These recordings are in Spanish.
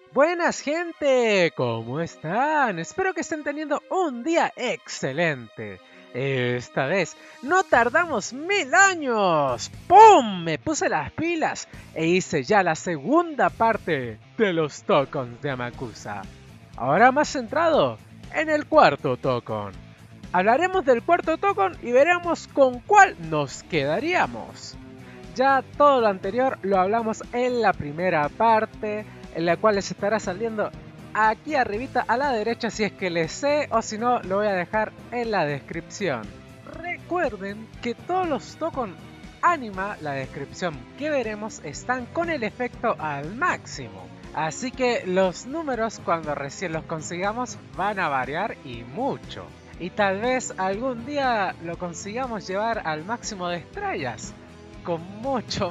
Buenas gente, ¿cómo están? Espero que estén teniendo un día excelente. Esta vez no tardamos 1000 años. ¡Pum! Me puse las pilas e hice ya la segunda parte de los tokens de Amakusa. Ahora más centrado en el cuarto token. Hablaremos del cuarto token y veremos con cuál nos quedaríamos. Ya todo lo anterior lo hablamos en la primera parte, en la cual les estará saliendo aquí arribita a la derecha si es que les sé, o si no lo voy a dejar en la descripción. Recuerden que todos los tokens anima, la descripción que veremos, están con el efecto al máximo. Así que los números cuando recién los consigamos van a variar y mucho. Y tal vez algún día lo consigamos llevar al máximo de estrellas. Con mucho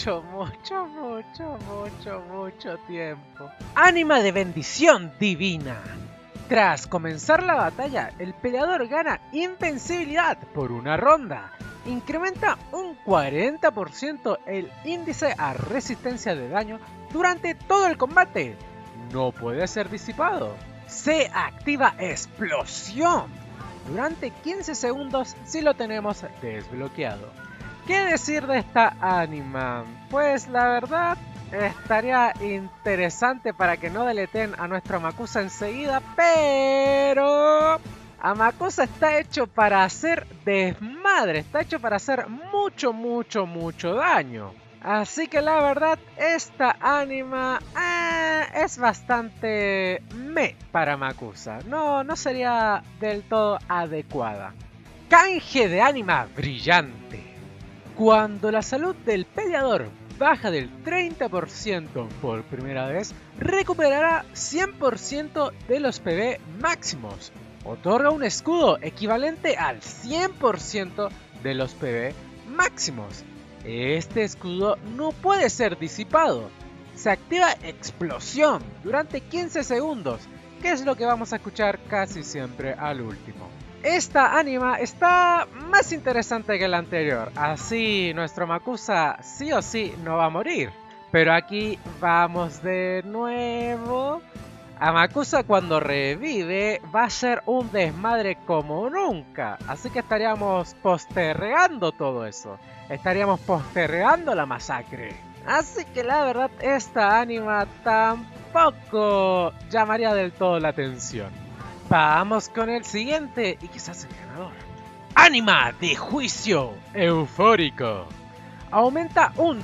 tiempo. Ánima de bendición divina. Tras comenzar la batalla, el peleador gana invencibilidad por una ronda. Incrementa un 40% el índice a resistencia de daño durante todo el combate. No puede ser disipado. Se activa explosión durante 15 segundos si lo tenemos desbloqueado. ¿Qué decir de esta ánima? Pues la verdad estaría interesante para que no deleteen a nuestro Amakusa enseguida, pero Amakusa está hecho para hacer desmadre, está hecho para hacer mucho daño. Así que la verdad esta ánima es bastante para Amakusa, no sería del todo adecuada. Canje de ánima brillante. Cuando la salud del peleador baja del 30% por primera vez, recuperará 100% de los PV máximos. Otorga un escudo equivalente al 100% de los PV máximos. Este escudo no puede ser disipado. Se activa explosión durante 15 segundos, que es lo que vamos a escuchar casi siempre al último. Esta ánima está más interesante que la anterior, así nuestro Amakusa sí o sí no va a morir. Pero aquí vamos de nuevo. Amakusa cuando revive va a ser un desmadre como nunca, así que estaríamos postergando todo eso. Estaríamos postergando la masacre. Así que la verdad esta ánima tampoco llamaría del todo la atención. Vamos con el siguiente y quizás el ganador. Ánima de juicio eufórico. Aumenta un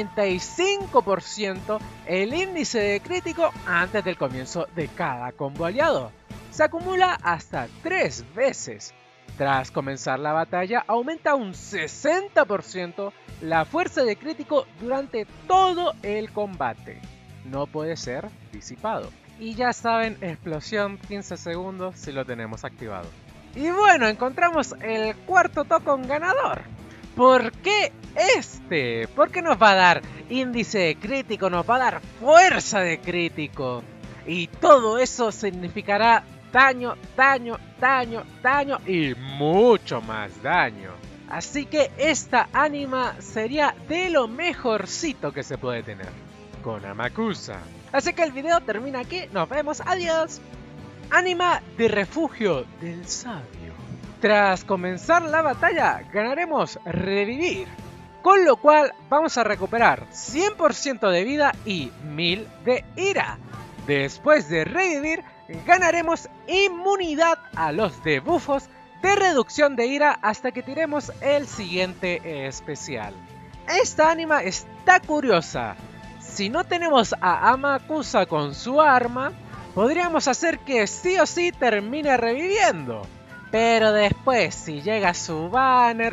35% el índice de crítico antes del comienzo de cada combo aliado. Se acumula hasta 3 veces. Tras comenzar la batalla, aumenta un 60% la fuerza de crítico durante todo el combate. No puede ser disipado. Y ya saben, explosión 15 segundos si lo tenemos activado. Y bueno, encontramos el cuarto token ganador. ¿Por qué este? Porque nos va a dar índice de crítico, nos va a dar fuerza de crítico. Y todo eso significará daño y mucho más daño. Así que esta ánima sería de lo mejorcito que se puede tener con Amakusa. Así que el video termina aquí, nos vemos, adiós. Ánima de refugio del sabio. Tras comenzar la batalla ganaremos revivir, con lo cual vamos a recuperar 100% de vida y 1000 de ira. Después de revivir ganaremos inmunidad a los debuffos de reducción de ira hasta que tiremos el siguiente especial. Esta ánima está curiosa. Si no tenemos a Amakusa con su arma, podríamos hacer que sí o sí termine reviviendo. Pero después, si llega su banner...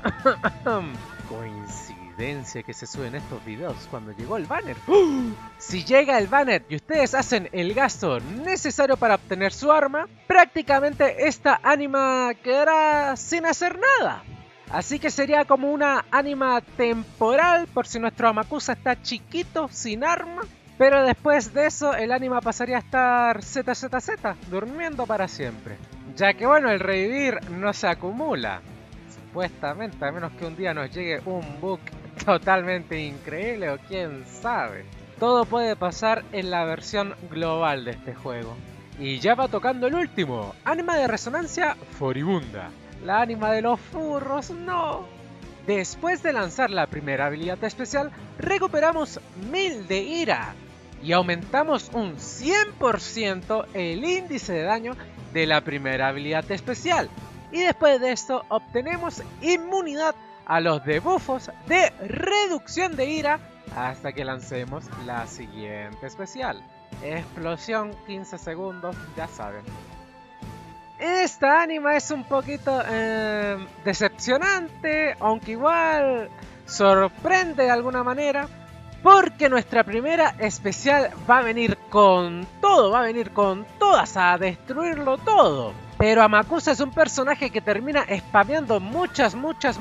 Coincidencia que se suben estos videos cuando llegó el banner. Si llega el banner y ustedes hacen el gasto necesario para obtener su arma, prácticamente esta ánima quedará sin hacer nada. Así que sería como una ánima temporal por si nuestro Amakusa está chiquito, sin arma. Pero después de eso el ánima pasaría a estar ZZZ, durmiendo para siempre. Ya que bueno, el revivir no se acumula. Supuestamente, a menos que un día nos llegue un bug totalmente increíble o quién sabe. todo puede pasar en la versión global de este juego. Y ya va tocando el último, ánima de resonancia Furibunda. La ánima de los furros, no. Después de lanzar la primera habilidad especial, recuperamos 1000 de ira y aumentamos un 100% el índice de daño de la primera habilidad especial. Y después de esto obtenemos inmunidad a los debuffos de reducción de ira hasta que lancemos la siguiente especial. Explosión 15 segundos, ya saben. Esta ánima es un poquito decepcionante, aunque igual sorprende de alguna manera, porque nuestra primera especial va a venir con todo, va a venir con todas a destruirlo todo. Pero Amakusa es un personaje que termina spameando muchas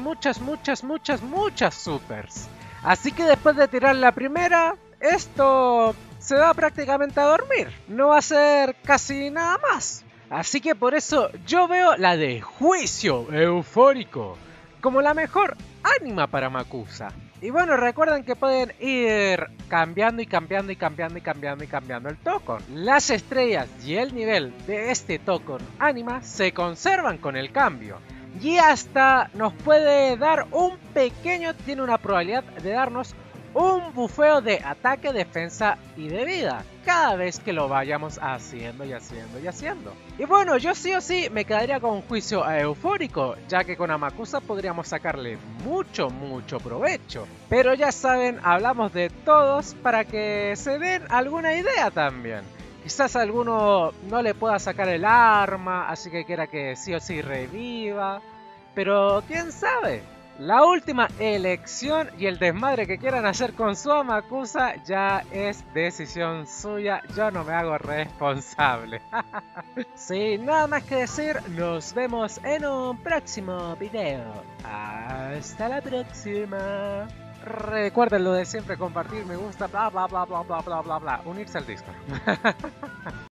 supers. Así que después de tirar la primera, esto se va prácticamente a dormir. No va a ser casi nada más. Así que por eso yo veo la de Juicio Eufórico como la mejor ánima para Amakusa. Y bueno, recuerden que pueden ir cambiando el token. Las estrellas y el nivel de este token ánima se conservan con el cambio. Y hasta nos puede dar un pequeño, tiene una probabilidad de darnos un bufeo de ataque, defensa y de vida cada vez que lo vayamos haciendo y haciendo. Y bueno, yo sí o sí me quedaría con Juicio Eufórico, ya que con Amakusa podríamos sacarle mucho provecho. Pero ya saben, hablamos de todos para que se den alguna idea también. Quizás a alguno no le pueda sacar el arma, así que quiera que sí o sí reviva. Pero quién sabe. La última elección y el desmadre que quieran hacer con su Amakusa ya es decisión suya, yo no me hago responsable. Sin nada más que decir, nos vemos en un próximo video. Hasta la próxima. Recuerden lo de siempre, compartir, me gusta, bla bla bla bla bla bla bla bla, unirse al Discord.